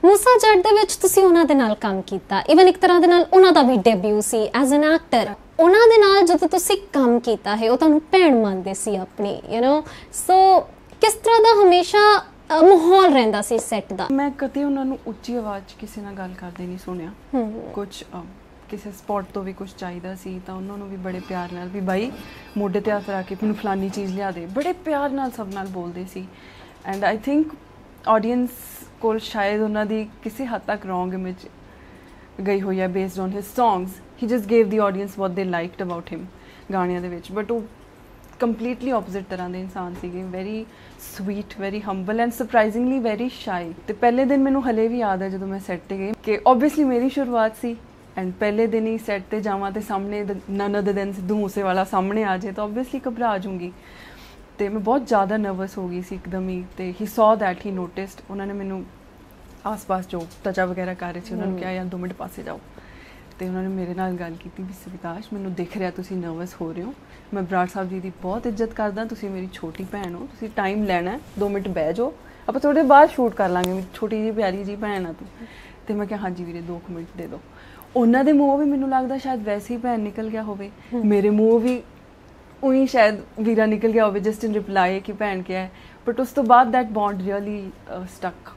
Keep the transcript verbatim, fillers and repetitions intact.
ਮੂਸਾ ਜੱਟ ਦੇ ਵਿੱਚ ਤੁਸੀਂ ਉਹਨਾਂ ਦੇ ਨਾਲ ਕੰਮ ਕੀਤਾ, ਇਵਨ ਇੱਕ ਤਰ੍ਹਾਂ ਦੇ ਨਾਲ ਉਹਨਾਂ ਦਾ ਵੀ ਡੈਬਿਊ ਸੀ ਐਜ਼ ਐਨ ਐਕਟਰ। ਉਹਨਾਂ ਦੇ ਨਾਲ ਜਦੋਂ ਤੁਸੀਂ ਕੰਮ ਕੀਤਾ ਹੈ ਉਹ ਤੁਹਾਨੂੰ ਭੈਣ ਮੰਨਦੇ ਸੀ ਆਪਣੀ, ਯੂ ਨੋ, ਸੋ ਕਿਸ ਤਰ੍ਹਾਂ ਦਾ ਹਮੇਸ਼ਾ ਮਾਹੌਲ ਰਹਿੰਦਾ ਸੀ ਸੈੱਟ ਦਾ? ਮੈਂ ਕਦੇ ਉਹਨਾਂ ਨੂੰ ਉੱਚੀ ਆਵਾਜ਼ 'ਚ ਕਿਸੇ ਨਾਲ ਗੱਲ ਕਰਦੇ ਨਹੀਂ ਸੁਣਿਆ। ਕੁਛ ਕਿਸੇ ਸਪੌਟ ਤੋਂ ਵੀ ਕੁਛ ਚਾਹੀਦਾ ਸੀ ਤਾਂ ਉਹਨਾਂ ਨੂੰ ਵੀ ਬੜੇ ਪਿਆਰ ਨਾਲ ਵੀ ਬਾਈ ਮੋਢੇ 'ਤੇ ਹੱਥ ਰੱਖ ਕੇ ਮੈਨੂੰ ਫਲਾਨੀ ਚੀਜ਼ ਲਿਆ ਦੇ, ਬੜੇ ਪਿਆਰ ਨਾਲ ਸਭ ਨਾਲ ਬੋਲਦੇ ਸੀ। ਐਂਡ ਆਈ ਥਿੰਕ ਆਡੀਅנס ਕੋਲ ਸ਼ਾਇਦ ਉਹਨਾਂ ਦੀ ਕਿਸੇ ਹੱਦ ਤੱਕ ਰੋਂਗ ਇਮੇਜ ਗਈ ਹੋਈ ਹੈ based on his songs. He just gave the audience what they liked about ਹਿਮ ਗਾਣਿਆਂ ਦੇ ਵਿੱਚ, ਬਟ ਉਹ ਕੰਪਲੀਟਲੀ ਆਪੋਜ਼ਿਟ ਤਰ੍ਹਾਂ ਦੇ ਇਨਸਾਨ ਸੀਗੇ। Very sweet, very humble and surprisingly very shy. ਅਤੇ ਪਹਿਲੇ ਦਿਨ ਮੈਨੂੰ ਹਲੇ ਵੀ ਯਾਦ ਹੈ ਜਦੋਂ ਮੈਂ ਸੈੱਟ 'ਤੇ ਗਈ ਕਿ ਓਬਵੀਅਸਲੀ ਮੇਰੀ ਸ਼ੁਰੂਆਤ ਸੀ ਐਂਡ ਪਹਿਲੇ ਦਿਨ ਹੀ ਸੈੱਟ 'ਤੇ ਜਾਵਾਂ ਅਤੇ ਸਾਹਮਣੇ none other than Sidhu Moosewala ਸਾਹਮਣੇ ਆ ਜਾਏ ਤਾਂ ਓਬਵੀਅਸਲੀ ਘਬਰਾ ਜਾਊਂਗੀ। ਅਤੇ ਮੈਂ ਬਹੁਤ ਜ਼ਿਆਦਾ ਨਰਵਸ ਹੋ ਗਈ ਸੀ ਇੱਕਦਮ ਹੀ। ਅਤੇ ਹੀ ਸੌ ਦੈਟ, ਹੀ ਨੋਟਿਸਡ। ਉਹਨਾਂ ਨੇ ਮੈਨੂੰ ਆਸ ਪਾਸ ਜੋ ਟਚਾ ਵਗੈਰਾ ਕਰ ਰਹੇ ਸੀ ਉਹਨਾਂ ਨੂੰ ਕਿਹਾ ਯਾਰ ਦੋ ਮਿੰਟ ਪਾਸੇ ਜਾਓ, ਅਤੇ ਉਹਨਾਂ ਨੇ ਮੇਰੇ ਨਾਲ ਗੱਲ ਕੀਤੀ ਵੀ ਸਵਿਕਾਸ਼ ਮੈਨੂੰ ਦਿਖ ਰਿਹਾ ਤੁਸੀਂ ਨਰਵਸ ਹੋ ਰਹੇ ਹੋ, ਮੈਂ ਬਰਾੜ ਸਾਹਿਬ ਜੀ ਦੀ ਬਹੁਤ ਇੱਜ਼ਤ ਕਰਦਾ, ਤੁਸੀਂ ਮੇਰੀ ਛੋਟੀ ਭੈਣ ਹੋ, ਤੁਸੀਂ ਟਾਈਮ ਲੈਣਾ, ਦੋ ਮਿੰਟ ਬਹਿ ਜਾਓ, ਆਪਾਂ ਥੋੜ੍ਹੇ ਬਾਅਦ ਸ਼ੂਟ ਕਰ ਲਾਂਗੇ, ਮੇਰੀ ਛੋਟੀ ਜਿਹੀ ਪਿਆਰੀ ਜਿਹੀ ਭੈਣ ਆ ਤੂੰ। ਅਤੇ ਮੈਂ ਕਿਹਾ ਹਾਂਜੀ ਵੀਰੇ ਦੋ ਕੁ ਮਿੰਟ ਦੇ ਦਿਓ। ਉਹਨਾਂ ਦੇ ਮੂੰਹੋਂ ਵੀ ਮੈਨੂੰ ਲੱਗਦਾ ਸ਼ਾਇਦ ਵੈਸੇ ਹੀ ਭੈਣ ਨਿਕਲ ਗਿਆ ਹੋਵੇ, ਮੇਰੇ ਮੂੰਹੋਂ ਵੀ ਉਹੀ ਸ਼ਾਇਦ ਵੀਰਾ ਨਿਕਲ ਗਿਆ ਹੋਵੇ ਜਸਟ ਇਨ ਰਿਪਲਾਈ ਕਿ ਭੈਣ ਕਿਹਾ ਹੈ। ਬਟ ਉਸ ਤੋਂ ਬਾਅਦ ਦੈਟ ਬੌਂਡ ਰੀਅਲੀ ਸਟਕ